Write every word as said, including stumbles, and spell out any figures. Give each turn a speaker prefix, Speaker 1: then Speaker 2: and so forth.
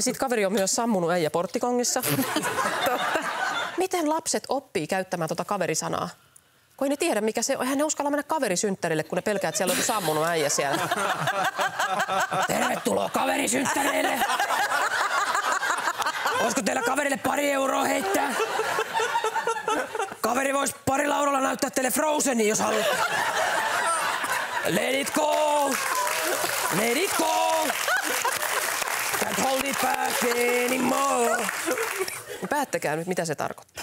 Speaker 1: Ja sit kaveri on myös sammunut äijä porttikongissa. Miten lapset oppii käyttämään tota kaverisanaa? Kun ei ne tiedä, mikä se on. Eihän ne uskalla mennä kaverisynttärille, kun ne pelkää, että siellä on sammunut äijä siellä. Tervetuloa kaverisynttäreille! Olisiko teillä kaverille pari euroa heittää? Kaveri voisi pari laudalla näyttää teille Frozenia, jos haluat. Let it go! Let it go! Can't hold it back anymore! Päättäkää nyt, mitä se tarkoittaa.